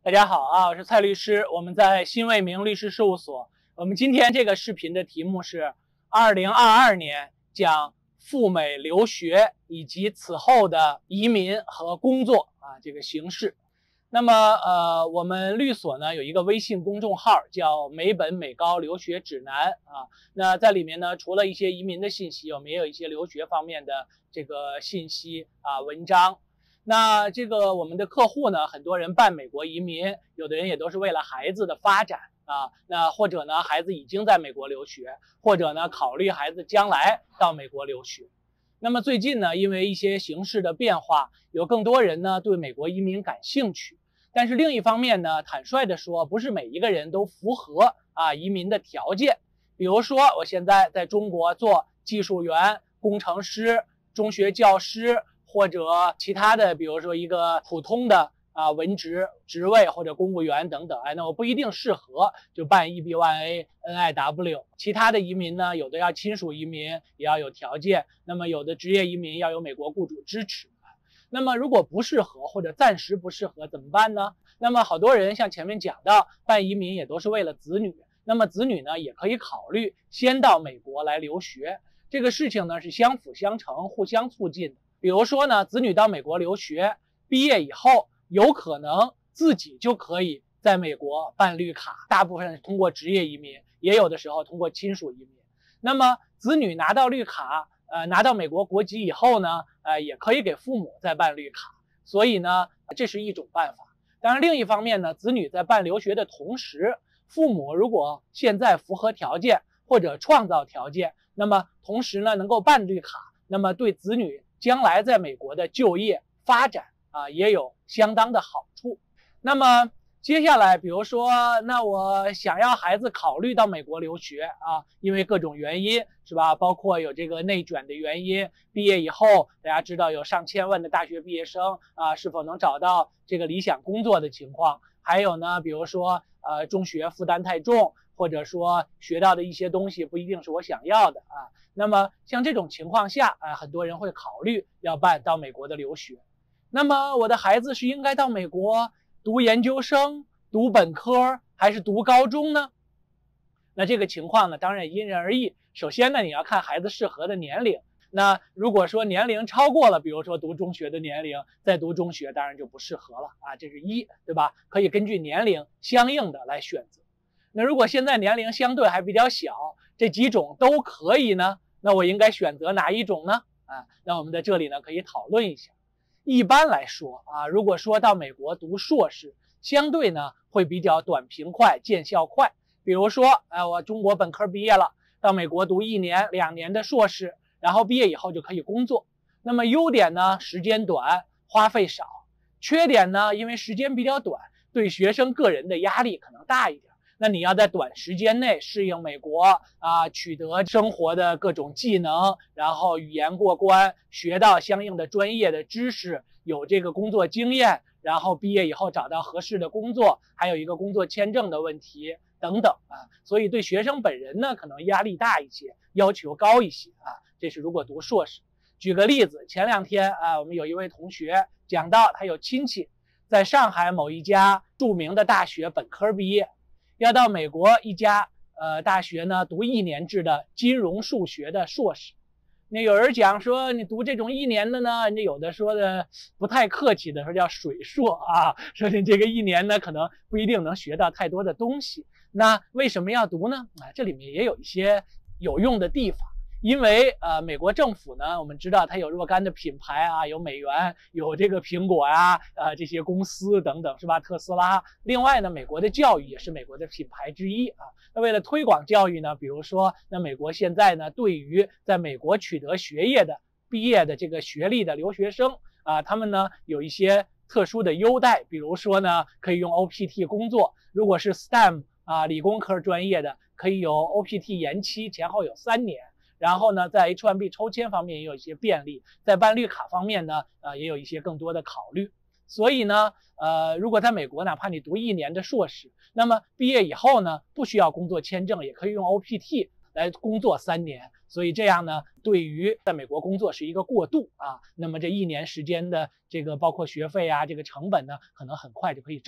大家好啊，我是蔡律师，我们在新卫明律师事务所。我们今天这个视频的题目是2022年讲赴美留学以及此后的移民和工作这个形势。那么我们律所呢有一个微信公众号叫美本美高留学指南那在里面呢除了一些移民的信息，我们也有一些留学方面的这个信息文章。那这个我们的客户呢，很多人办美国移民，有的人也都是为了孩子的发展那或者呢孩子已经在美国留学，或者呢考虑孩子将来到美国留学。那么最近呢，因为一些形势的变化，有更多人呢对美国移民感兴趣。但是另一方面呢，坦率的说，不是每一个人都符合移民的条件。比如说，我现在在中国做技术员、工程师、中学教师，或者其他的，比如说一个普通的文职职位或者公务员等等，那我不一定适合就办 EB1A NIW。其他的移民呢，有的要亲属移民，也要有条件；那么有的职业移民要有美国雇主支持。那么如果不适合或者暂时不适合怎么办呢？那么好多人像前面讲到，办移民也都是为了子女。那么子女呢，也可以考虑先到美国来留学。这个事情呢是相辅相成，互相促进的。比如说呢，子女到美国留学，毕业以后有可能自己就可以在美国办绿卡，大部分是通过职业移民，也有的时候通过亲属移民。那么子女拿到绿卡，拿到美国国籍以后呢，也可以给父母再办绿卡。所以呢，这是一种办法。当然，另一方面呢，子女在办留学的同时，父母如果现在符合条件或者创造条件，那么同时呢能够办绿卡，那么对子女将来在美国的就业发展也有相当的好处。那么接下来，比如说，那我想要孩子考虑到美国留学因为各种原因是吧？包括有这个内卷的原因，毕业以后大家知道有上千万的大学毕业生是否能找到这个理想工作的情况，还有呢，比如说中学负担太重，或者说学到的一些东西不一定是我想要的那么像这种情况下很多人会考虑要办到美国的留学。那么我的孩子是应该到美国读研究生、读本科还是读高中呢？那这个情况呢，当然因人而异。首先呢，你要看孩子适合的年龄。那如果说年龄超过了，比如说读中学的年龄，再读中学当然就不适合了这是一，对吧？可以根据年龄相应的来选择。那如果现在年龄相对还比较小，这几种都可以呢，那我应该选择哪一种呢？那我们在这里呢可以讨论一下。一般来说如果说到美国读硕士，相对呢会比较短平快，见效快。比如说我中国本科毕业了，到美国读1年、2年的硕士，然后毕业以后就可以工作。那么优点呢，时间短，花费少；缺点呢，因为时间比较短，对学生个人的压力可能大一点。那你要在短时间内适应美国取得生活的各种技能，然后语言过关，学到相应的专业的知识，有这个工作经验，然后毕业以后找到合适的工作，还有一个工作签证的问题等等所以对学生本人呢可能压力大一些，要求高一些这是如果读硕士。举个例子，前2天我们有一位同学讲到，他有亲戚在上海某一家著名的大学本科毕业，要到美国一家大学呢读1年制的金融数学的硕士。那有人讲说，你读这种1年的呢，你有的说的不太客气的说叫水硕说你这个1年呢可能不一定能学到太多的东西。那为什么要读呢？这里面也有一些有用的地方。因为美国政府呢，我们知道它有若干的品牌有美元，有这个苹果这些公司等等，是吧？特斯拉。另外呢，美国的教育也是美国的品牌之一那为了推广教育呢，比如说，那美国现在呢，对于在美国取得学业的毕业的这个学历的留学生他们呢有一些特殊的优待，比如说呢，可以用 OPT 工作。如果是 STEM 理工科专业的，可以有 OPT 延期，前后有3年。然后呢，在 H1B 抽签方面也有一些便利，在办绿卡方面呢，也有一些更多的考虑。所以呢，如果在美国，哪怕你读1年的硕士，那么毕业以后呢，不需要工作签证，也可以用 OPT 来工作3年。所以这样呢，对于在美国工作是一个过渡那么这1年时间的这个包括学费这个成本呢，可能很快就可以挣回来。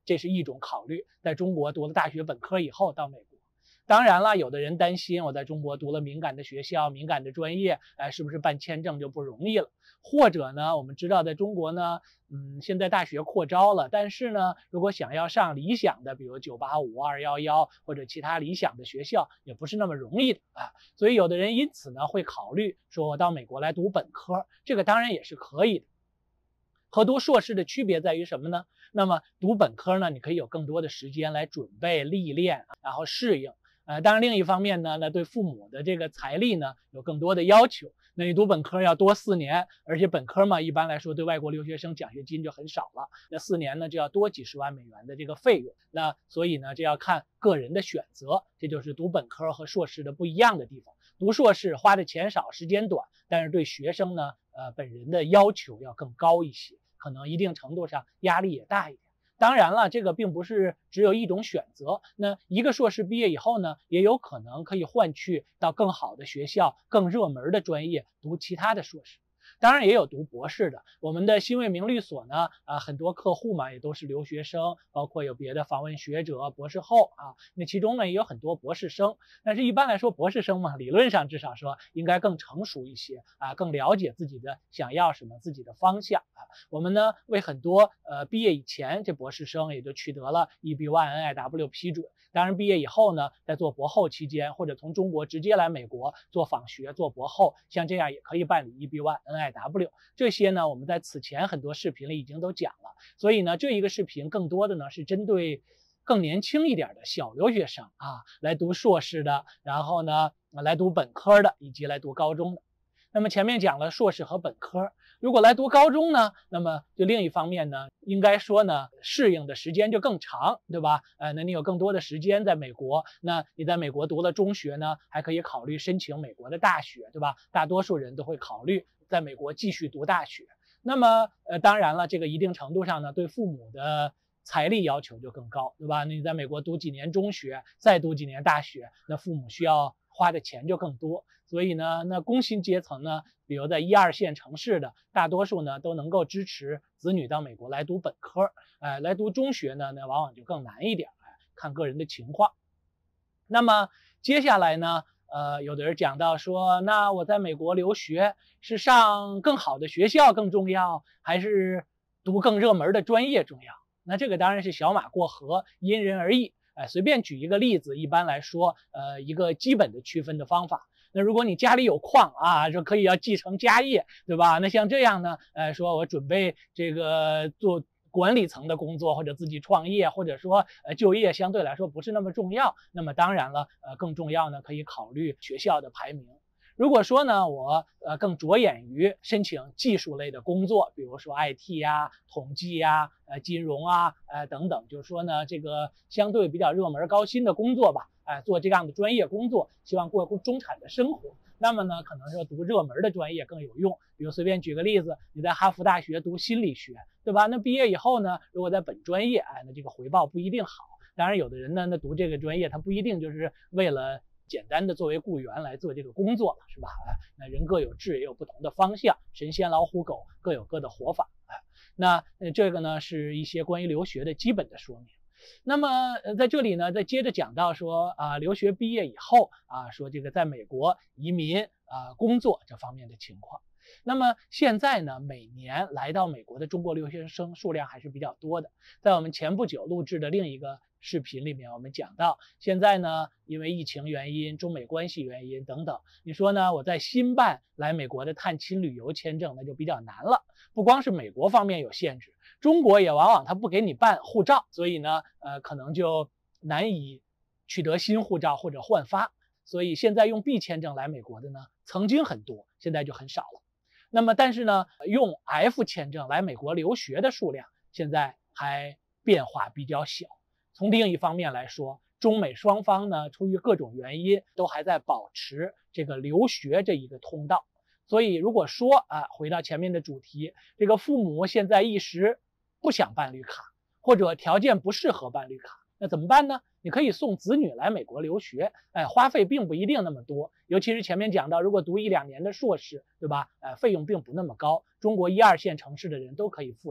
这是一种考虑，在中国读了大学本科以后到美国。当然了，有的人担心我在中国读了敏感的学校、敏感的专业，是不是办签证就不容易了？或者呢，我们知道在中国呢，现在大学扩招了，但是呢，如果想要上理想的，比如985、211或者其他理想的学校，也不是那么容易的啊。所以有的人因此呢会考虑说，我到美国来读本科，这个当然也是可以的。和读硕士的区别在于什么呢？那么读本科呢，你可以有更多的时间来准备、历练，然后适应。当然另一方面呢，那对父母的这个财力呢有更多的要求。那你读本科要多4年，而且本科嘛，一般来说对外国留学生奖学金就很少了。那4年呢就要多几十万美元的这个费用。那所以呢，这要看个人的选择，这就是读本科和硕士的不一样的地方。读硕士花的钱少，时间短，但是对学生呢，本人的要求要更高一些，可能一定程度上压力也大一点。当然了，这个并不是只有一种选择。那一个硕士毕业以后呢，也有可能可以换去到更好的学校、更热门的专业读其他的硕士。当然也有读博士的，我们的新卫明律所呢，很多客户嘛也都是留学生，包括有别的访问学者、博士后啊。那其中呢也有很多博士生，但是一般来说博士生嘛，理论上至少说应该更成熟一些啊，更了解自己的想要什么、自己的方向啊。我们呢为很多毕业以前这博士生也就取得了 EB-1 NIW 批准。当然毕业以后呢，在做博后期间，或者从中国直接来美国做访学、做博后，像这样也可以办理 EB-1 NIW。这些呢，我们在此前很多视频里已经都讲了。所以呢，这一个视频更多的呢是针对更年轻一点的小留学生啊，来读硕士的，然后呢来读本科的，以及来读高中的。那么前面讲了硕士和本科，如果来读高中呢，那么就另一方面呢，应该说呢，适应的时间就更长，对吧？那你有更多的时间在美国，那你在美国读了中学呢，还可以考虑申请美国的大学，对吧？大多数人都会考虑在美国继续读大学。那么当然了，这个一定程度上呢，对父母的财力要求就更高，对吧？你在美国读几年中学，再读几年大学，那父母需要花的钱就更多。所以呢，那工薪阶层呢，比如在1、2线城市的，大多数呢都能够支持子女到美国来读本科。来读中学呢，那往往就更难一点，看个人的情况。那么接下来呢，有的人讲到说，那我在美国留学是上更好的学校更重要，还是读更热门的专业重要？那这个当然是小马过河，因人而异。随便举一个例子，一般来说，一个基本的区分的方法。那如果你家里有矿啊，就可以要继承家业，对吧？那像这样呢，说我准备这个做管理层的工作，或者自己创业，或者说就业相对来说不是那么重要。那么当然了，更重要呢，可以考虑学校的排名。如果说呢，我更着眼于申请技术类的工作，比如说 IT 呀、统计呀、金融啊、等等，就是说呢，这个相对比较热门高薪的工作吧，做这样的专业工作，希望过中产的生活。那么呢，可能是读热门的专业更有用。比如随便举个例子，你在哈佛大学读心理学，对吧？那毕业以后呢，如果在本专业，那这个回报不一定好。当然，有的人呢，那读这个专业，他不一定就是为了简单的作为雇员来做这个工作了，是吧？那人各有志，也有不同的方向，神仙老虎狗各有各的活法。那这个呢是一些关于留学的基本的说明。那么在这里呢，再接着讲到说留学毕业以后说这个在美国移民工作这方面的情况。那么现在呢，每年来到美国的中国留学生数量还是比较多的。在我们前不久录制的另一个视频里面，我们讲到，现在呢，因为疫情原因、中美关系原因等等，你说呢，我在新办来美国的探亲旅游签证，那就比较难了。不光是美国方面有限制，中国也往往他不给你办护照，所以呢，可能就难以取得新护照或者换发。所以现在用 B 签证来美国的呢，曾经很多，现在就很少了。那么，但是呢，用 F 签证来美国留学的数量现在还变化比较小。从另一方面来说，中美双方呢，出于各种原因，都还在保持这个留学这一个通道。所以，如果说回到前面的主题，这个父母现在一时不想办绿卡，或者条件不适合办绿卡，那怎么办呢？你可以送子女来美国留学，花费并不一定那么多，尤其是前面讲到，如果读1、2年的硕士，对吧？费用并不那么高，中国1、2线城市的人都可以负担。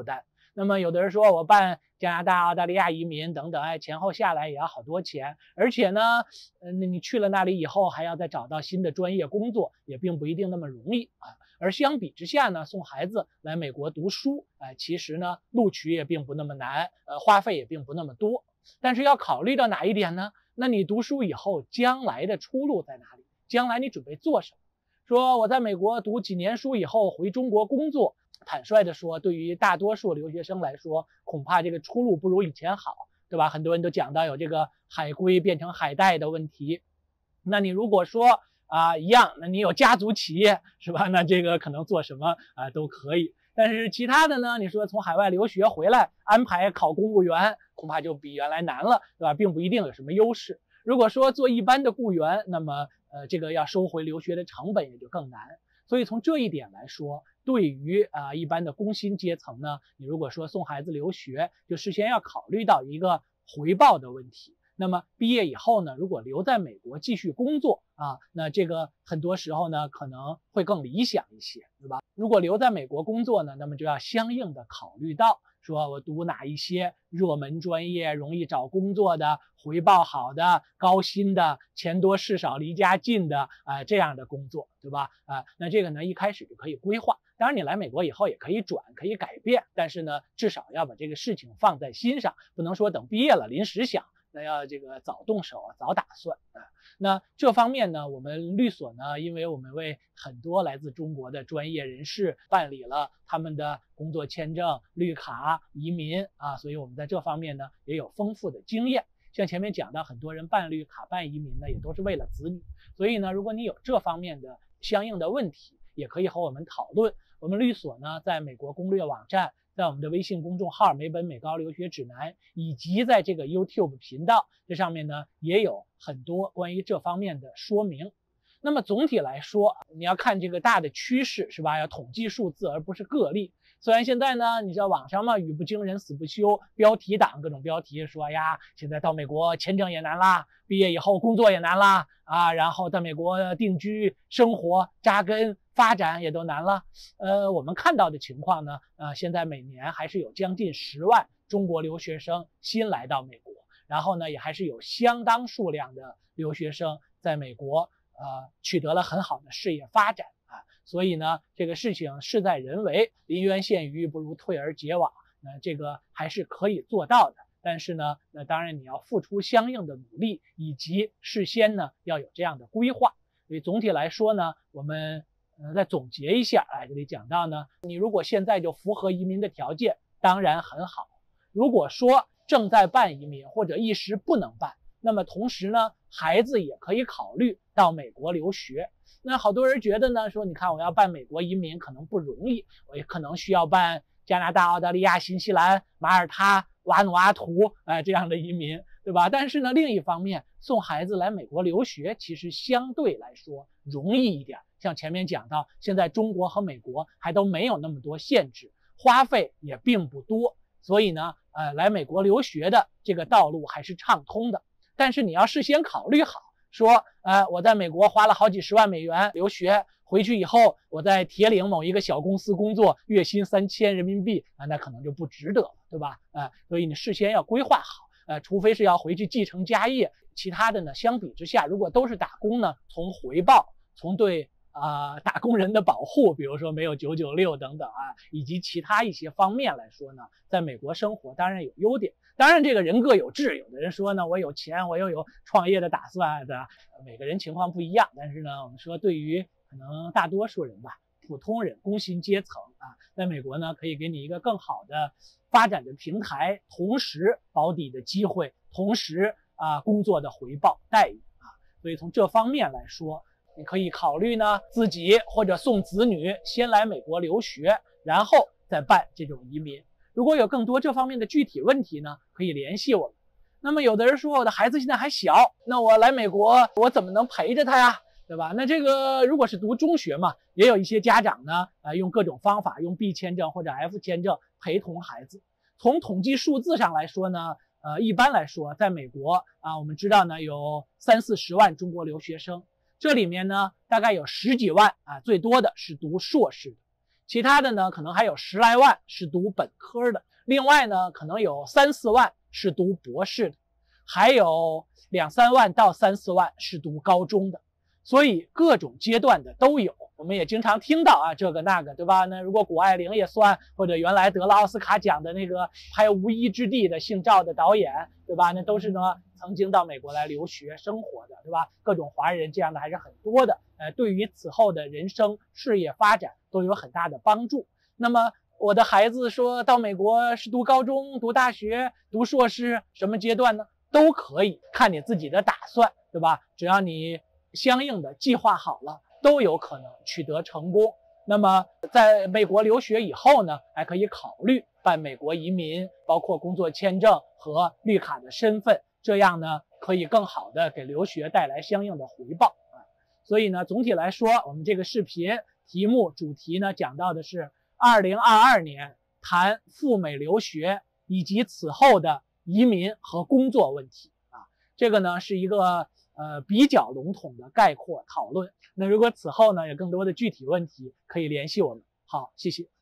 那么有的人说我办加拿大、澳大利亚移民等等，前后下来也要好多钱，而且呢，你去了那里以后还要再找到新的专业工作，也并不一定那么容易啊。而相比之下呢，送孩子来美国读书，其实呢录取也并不那么难，花费也并不那么多。但是要考虑到哪一点呢？那你读书以后将来的出路在哪里？将来你准备做什么？说我在美国读几年书以后回中国工作，坦率的说，对于大多数留学生来说，恐怕这个出路不如以前好，对吧？很多人都讲到有这个海归变成海带的问题。那你如果说一样，那你有家族企业是吧？那这个可能做什么都可以。但是其他的呢，你说从海外留学回来安排考公务员，恐怕就比原来难了，对吧？并不一定有什么优势。如果说做一般的雇员，那么这个要收回留学的成本也就更难。所以从这一点来说，对于一般的工薪阶层呢，你如果说送孩子留学，就事先要考虑到一个回报的问题。那么毕业以后呢，如果留在美国继续工作那这个很多时候呢可能会更理想一些，对吧？如果留在美国工作呢，那么就要相应的考虑到说我读哪一些热门专业，容易找工作的，回报好的，高薪的，钱多事少，离家近的这样的工作，对吧？那这个呢一开始就可以规划。当然你来美国以后也可以转，可以改变，但是呢至少要把这个事情放在心上，不能说等毕业了临时想。那要这个早动手，早打算那这方面呢，我们律所呢，因为我们为很多来自中国的专业人士办理了他们的工作签证、绿卡、移民所以我们在这方面呢也有丰富的经验。像前面讲到，很多人办绿卡、办移民呢，也都是为了子女。所以呢，如果你有这方面的相应的问题，也可以和我们讨论。我们律所呢，在美国攻略网站，在我们的微信公众号美本美高留学指南，以及在这个 YouTube 频道，这上面呢也有很多关于这方面的说明。那么总体来说，你要看这个大的趋势是吧？要统计数字而不是个例。虽然现在呢，你知道网上嘛，语不惊人死不休，标题党各种标题说呀，现在到美国签证也难啦，毕业以后工作也难啦然后在美国定居、生活、扎根、发展也都难了。我们看到的情况呢，现在每年还是有将近10万中国留学生新来到美国，然后呢，也还是有相当数量的留学生在美国取得了很好的事业发展所以呢，这个事情事在人为，临渊羡鱼不如退而结网，这个还是可以做到的。但是呢，那当然你要付出相应的努力，以及事先呢要有这样的规划。所以总体来说呢，我们再总结一下这里讲到呢，你如果现在就符合移民的条件，当然很好。如果说正在办移民或者一时不能办，那么同时呢，孩子也可以考虑到美国留学。那好多人觉得呢，说你看我要办美国移民可能不容易，我也可能需要办加拿大、澳大利亚、新西兰、马耳他、瓦努阿图这样的移民，对吧？但是呢，另一方面，送孩子来美国留学其实相对来说容易一点。像前面讲到，现在中国和美国还都没有那么多限制，花费也并不多，所以呢，来美国留学的这个道路还是畅通的。但是你要事先考虑好，说我在美国花了好几10万美元留学，回去以后我在铁岭某一个小公司工作，月薪3000人民币那可能就不值得了，对吧？所以你事先要规划好，除非是要回去继承家业，其他的呢，相比之下，如果都是打工呢，从回报，从对打工人的保护，比如说没有996等等以及其他一些方面来说呢，在美国生活当然有优点。当然这个人各有志，有的人说呢，我有钱，我又有创业的打算的，每个人情况不一样。但是呢，我们说对于可能大多数人吧，普通人、工薪阶层在美国呢，可以给你一个更好的发展的平台，同时保底的机会，同时工作的回报待遇所以从这方面来说，你可以考虑呢，自己或者送子女先来美国留学，然后再办这种移民。如果有更多这方面的具体问题呢，可以联系我们。那么有的人说我的孩子现在还小，那我来美国我怎么能陪着他呀，对吧？那这个如果是读中学嘛，也有一些家长呢用各种方法，用 B 签证或者 F 签证陪同孩子。从统计数字上来说呢，一般来说在美国我们知道呢有30-40万中国留学生，这里面呢大概有10几万最多的是读硕士的，其他的呢可能还有10来万是读本科的， 另外呢，可能有3、4万是读博士的，还有2、3万到3、4万是读高中的，所以各种阶段的都有。我们也经常听到啊，这个那个，对吧？那如果谷爱凌也算，或者原来得了奥斯卡奖的那个拍《无依之地》的姓赵的导演，对吧？那都是呢曾经到美国来留学生活的，对吧？各种华人这样的还是很多的，对于此后的人生事业发展都有很大的帮助。那么我的孩子说到美国是读高中、读大学、读硕士，什么阶段呢？都可以，看你自己的打算，对吧？只要你相应的计划好了，都有可能取得成功。那么在美国留学以后呢，还可以考虑办美国移民，包括工作签证和绿卡的身份，这样呢可以更好的给留学带来相应的回报啊。所以呢，总体来说，我们这个视频主题呢讲到的是2022年谈赴美留学以及此后的移民和工作问题啊。这个呢是一个比较笼统的概括讨论。那如果此后呢有更多的具体问题，可以联系我们。好，谢谢。